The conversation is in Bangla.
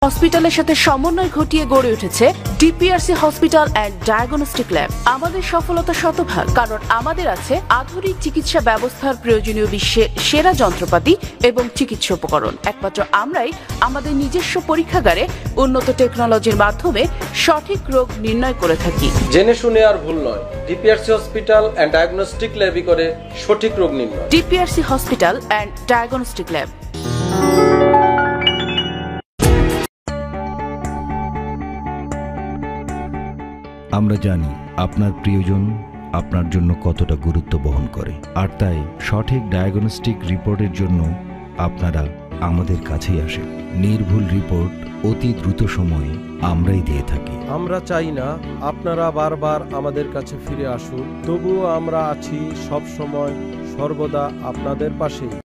হসপিটালের সাথে সমন্বয় ঘটিয়ে গড়ে উঠেছে DPRC hospital and diagnostic lab. আমাদের সফলতা শতভাগ, কারণ আমাদের আছে আধুনিক চিকিৎসা ব্যবস্থার প্রয়োজনীয় বিশ্বের সেরা যন্ত্রপাতি এবং চিকিৎসা উপকরণ। একমাত্র আমরাই আমাদের নিজস্ব পরীক্ষাগারে উন্নত টেকনোলজির মাধ্যমে সঠিক রোগ নির্ণয় করে থাকি। জেনে শুনে আর ভুল নয়, ডিপিআরসি হসপিটাল অ্যান্ড ডায়াগনস্টিক ল্যাবই করে সঠিক রোগ নির্ণয়। DPRC hospital and diagnostic lab. আমরা জানি আপনার প্রিয়জন আপনার জন্য কতটা গুরুত্ব বহন করে, আর তাই সঠিক ডায়াগনস্টিক রিপোর্টের জন্য আপনারা আমাদের কাছেই আসেন। নির্ভুল রিপোর্ট অতি দ্রুত সময়ে আমরাই দিয়ে থাকি। আমরা চাই না আপনারা বারবার আমাদের কাছে ফিরে আসুন, তবুও আমরা আছি সব সময় সর্বদা আপনাদের পাশেই।